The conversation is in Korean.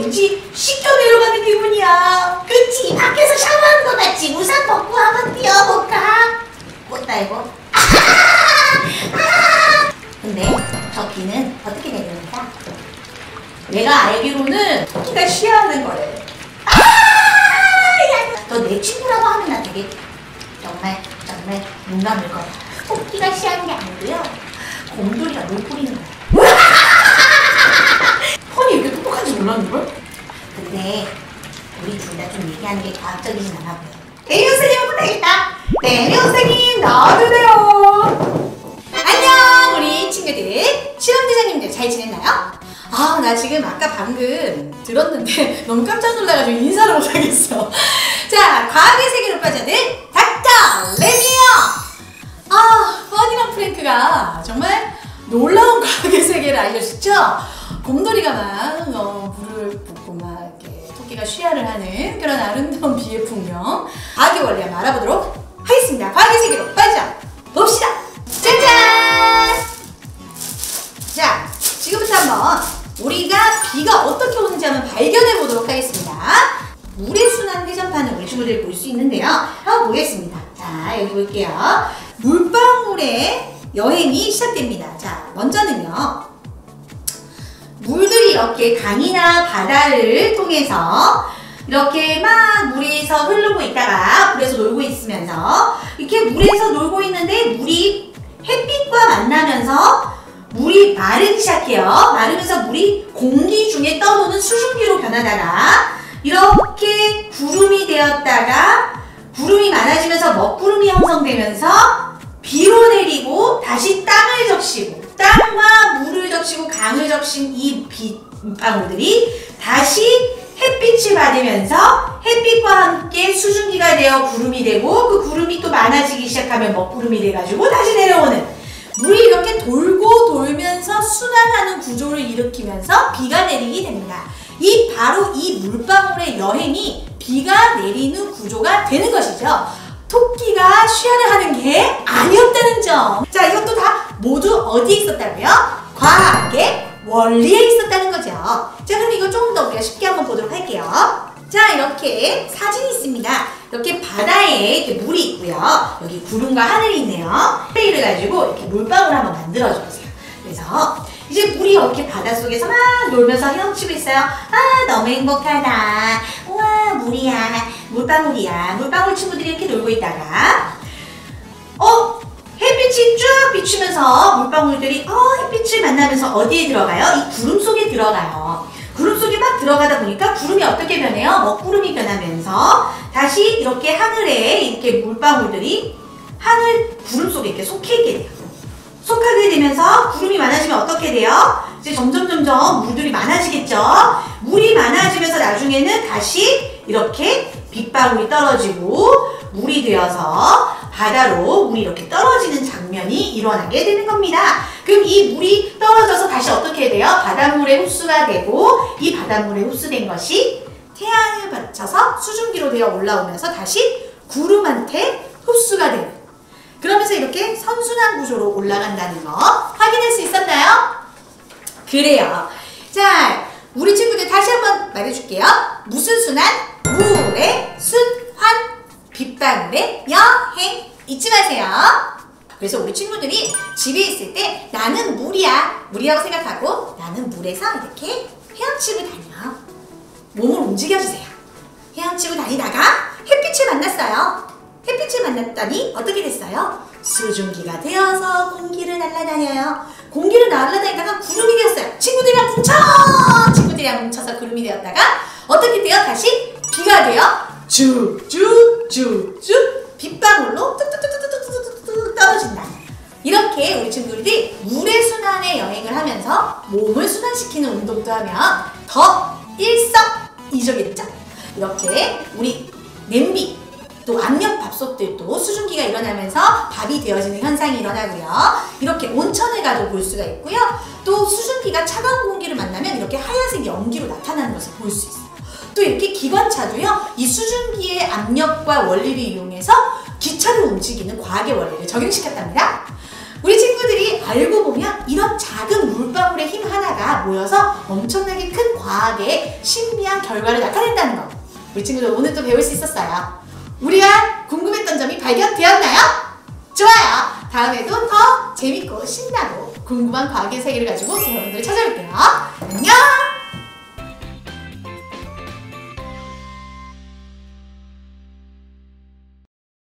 왠지 씻겨 내려가는 기분이야. 그치? 밖에서 샤워하는 거 같지? 우산 벗고 한번 뛰어볼까? 꽃다 이거. 근데 저 비는 어떻게 내려올까? 내가 알기로는 토끼가 쉬어하는 거래. 너 내 친구라고 하면 나 되게 정말 눈 감을 거야. 토끼가 쉬하는 게 아니고요, 곰돌이가 물 뿌리는 거야. 폰이 이렇게 똑똑한지 몰랐는걸? 근데 우리 둘 다 좀 얘기하는 게 과학적이진 않아 보여. 대리 선생님 한번 되겠다. 대리 선생님 나와주세요. 안녕 우리 친구들, 실험대장님들 잘 지냈나요? 아, 나 지금 아까 방금 들었는데 너무 깜짝 놀라가지고 인사를 못하겠어. 자, 과학의 세계로 빠져든 닥터 레미요. 퍼니랑 프랭크가 정말 놀라운 과학의 세계를 알려주죠. 곰돌이가 막 물을 붓고 막 이렇게 토끼가 쉬야를 하는 그런 아름다운 비의 풍경, 과학의 원리 한번 알아보도록 하겠습니다. 과학의 세계로 빠져 봅시다. 짜잔! 자, 지금부터 한번 우리가 비가 어떻게 오는지 한번 발견해 보도록 하겠습니다. 물의 순환 회전판을 우리 친구들이 볼 수 있는데요. 한번 보겠습니다. 자, 여기 볼게요. 물방울의 여행이 시작됩니다. 자, 먼저는요, 물들이 이렇게 강이나 바다를 통해서 이렇게 막 물에서 흐르고 있다가 물에서 놀고 있으면서 이렇게 물에서 놀고 있는데 물이 햇빛과 만나면서 물이 마르기 시작해요. 마르면서 물이 공기 중에 떠도는 수증기로 변하다가 이렇게 구름이 되었다가 구름이 많아지면서 먹구름이 형성되면서 비로 내리고 다시 땅을 적시고, 땅과 물을 적시고 강을 적신 이 빗방울들이 다시 햇빛을 받으면서 햇빛과 함께 수증기가 되어 구름이 되고, 그 구름이 또 많아지기 시작하면 먹구름이 돼가지고 다시 내려오는, 물이 이렇게 돌고 돌면서 순환하는 구조를 일으키면서 비가 내리게 됩니다. 바로 이 물방울의 여행이 비가 내리는 구조가 되는 것이죠. 토끼가 쉬야를 하는 게 아니었다는 점. 자, 이것도 다 모두 어디에 있었다고요? 과학의 원리에 있었다는 거죠. 자, 그럼 이거 조금 더 우리가 쉽게 한번 보도록 할게요. 자, 이렇게 사진이 있습니다. 이렇게 바다에 이렇게 물이 있고요. 여기 구름과 하늘이 있네요. 플레이를 가지고 이렇게 물방울 한번 만들어줘 보세요. 그래서 이제 물이 이렇게 바닷속에서 막 놀면서 헤엄치고 있어요. 너무 행복하다. 우와, 물이야. 물방울이야. 물방울 친구들이 이렇게 놀고 있다가 햇빛이 쭉 비추면서 물방울들이 햇빛을 만나면서 어디에 들어가요? 이 구름 속에 들어가요. 구름 속에 막 들어가다 보니까 구름이 어떻게 변해요? 먹구름이 변하면서 다시 이렇게 하늘에 이렇게 물방울들이 구름 속에 이렇게 속해 있게 돼요. 속하게 되면서 구름이 많아지면 어떻게 돼요? 이제 점점 물들이 많아지겠죠? 물이 많아지면서 나중에는 다시 이렇게 빗방울이 떨어지고 물이 되어서 바다로 물이 이렇게 떨어지는 장면이 일어나게 되는 겁니다. 그럼 이 물이 떨어져서 다시 어떻게 돼요? 바닷물에 흡수가 되고, 이 바닷물에 흡수된 것이 태양을 받쳐서 수증기로 되어 올라오면서 다시 구름한테 흡수가 돼요. 그러면서 이렇게 선순환 구조로 올라간다는 거 확인할 수 있었나요? 그래요. 자, 우리 친구들 다시 한번 말해줄게요. 무슨 순환? 물의 순환, 빗방울의 여행. 잊지 마세요. 그래서 우리 친구들이 집에 있을 때 나는 물이라고 생각하고 나는 물에서 이렇게 헤엄치고 다녀. 몸을 움직여주세요. 헤엄치고 다니다가 햇빛을 만났어요. 햇빛을 만났더니 어떻게 됐어요? 수증기가 되어서 공기를 날아다녀요. 공기를 날아다니다가 구름이 되었어요. 친구들이랑 뭉쳐서 구름이 되었다가 어떻게 돼요? 다시 비가 돼요. 쭉쭉쭉쭉 빗방울로 뚝뚝뚝뚝뚝뚝 떨어진다. 이렇게 우리 친구들이 물의 순환에 여행을 하면서 몸을 순환시키는 운동도 하면 더 일석이조겠죠? 이렇게 우리 냄비, 또 압력밥솥들도 수증기가 일어나면서 밥이 되어지는 현상이 일어나고요. 이렇게 온천에 가도 볼 수가 있고요. 또 수증기가 차가운 공기를 만나면 이렇게 하얀색 연기로 나타나는 것을 볼 수 있어요. 또 이렇게 기관차도요, 이 수증기의 압력과 원리를 이용해서 기차를 움직이는 과학의 원리를 적용시켰답니다. 우리 친구들이 알고 보면 이런 작은 물방울의 힘 하나가 모여서 엄청나게 큰 과학의 신비한 결과를 나타낸다는 거. 우리 친구들 오늘 또 배울 수 있었어요. 우리가 궁금했던 점이 발견되었나요? 좋아요. 다음에도 더 재밌고 신나고 궁금한 과학의 세계를 가지고 여러분들을 찾아올게요.